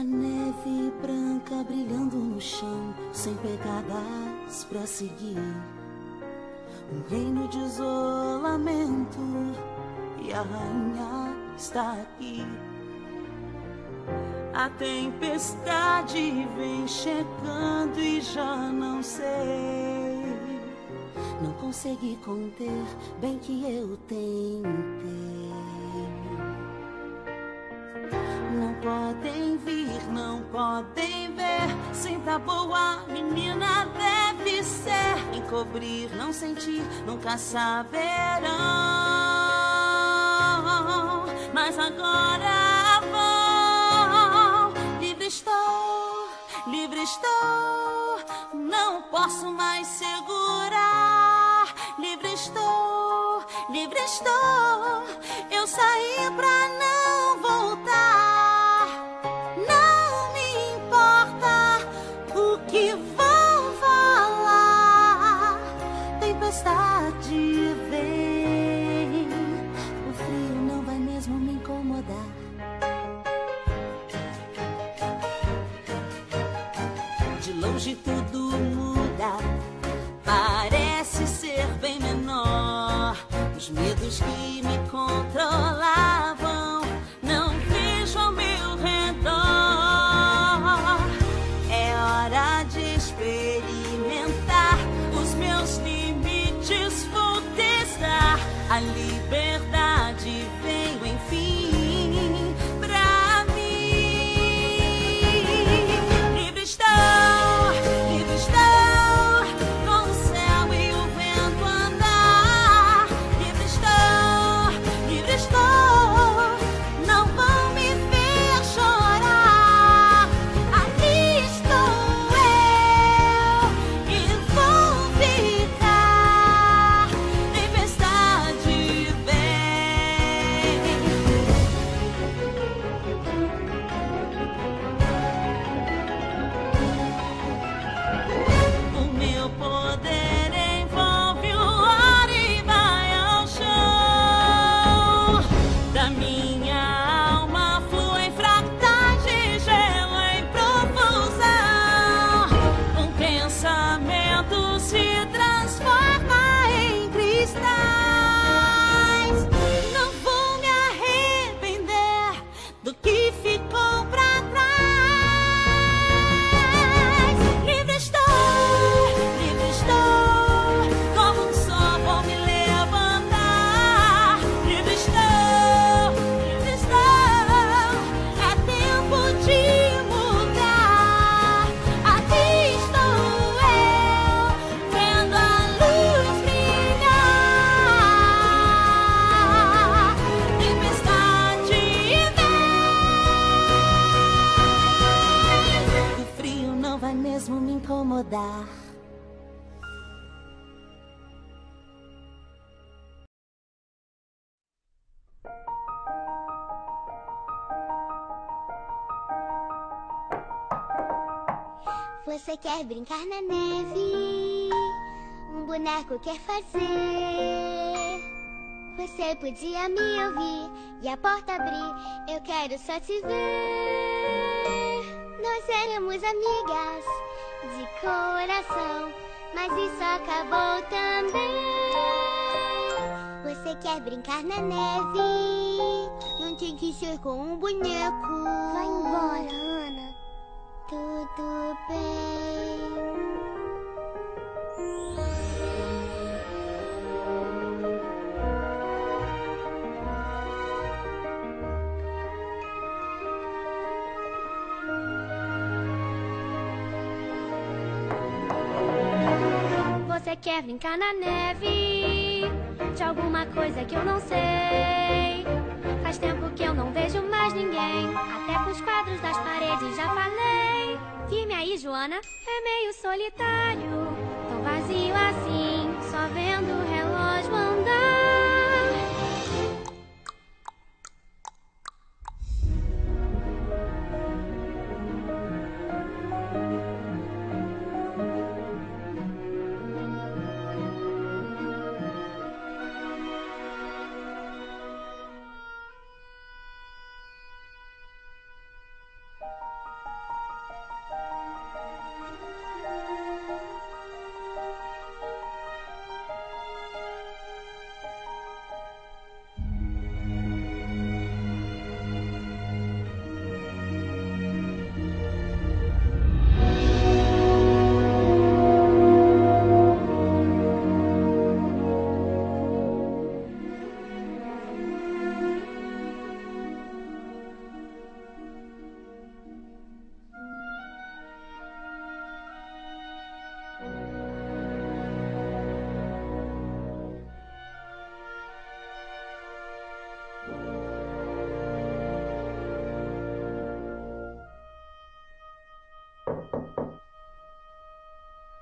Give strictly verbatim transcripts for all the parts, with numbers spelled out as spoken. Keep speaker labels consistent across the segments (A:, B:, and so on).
A: A neve branca brilhando no chão, sem pegadas pra seguir. Um reino de isolamento, e a rainha está aqui. A tempestade vem chegando e já não sei. Não consegui conter, bem que eu tentei. Não podem vir, não podem ver. Sempre a boa menina deve ser. Encobrir, não sentir, nunca saberão. Mas agora vão. Livre estou, livre estou. Não posso mais segurar. Livre estou, livre estou. Eu saí pra não voltar. Tempestade vem, o frio não vai mesmo me incomodar. De longe tudo muda, parece ser bem menor. Os medos que me controlavam não vejo ao meu redor. É hora de experimentar os meus limites, vou testar. A liberdade veio enfim pra mim. Livre estou, livre estou, com o céu e o vento andar. Livre estou, livre estou, não vão me ver chorar. Ali estou eu e vou ficar. Tempestade vem. O meu poder envolve o ar e vai ao chão. Da minha alma fluem fractais de gelo em profusão. Um pensamento se transforma em cristais. Não vou me arrepender do que ficou pra trás. Livre estou, livre estou, como um só vou me levantar. Livre estou, livre estou, é tempo de mudar. Aqui estou eu, vendo a luz brilhar. Tempestade vem, o frio não vai mesmo me incomodar.
B: Você quer brincar na neve? Um boneco quer fazer. Você podia me ouvir e a porta abrir. Eu quero só te ver. Nós éramos amigas de coração, mas isso acabou também. Você quer brincar na neve? Não tem que ser com um boneco. Vai embora, Ana. Tudo bem. Você quer brincar na neve? De alguma coisa que eu não sei. Faz tempo que eu não vejo mais ninguém. Até pros quadros das paredes já falei. Firme aí, Joana, é meio solitário. Tão vazio assim, só vendo o relógio andar.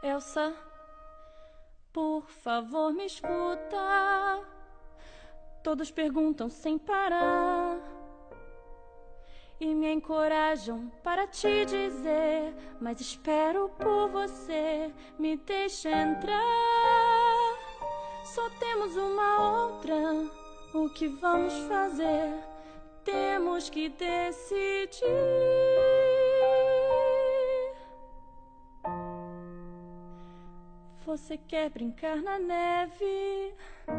C: Elsa, por favor, me escuta. Todos perguntam sem parar e me encorajam para te dizer, mas espero por você, me deixa entrar. Só temos uma outra, o que vamos fazer? Temos que decidir. Você quer brincar na neve?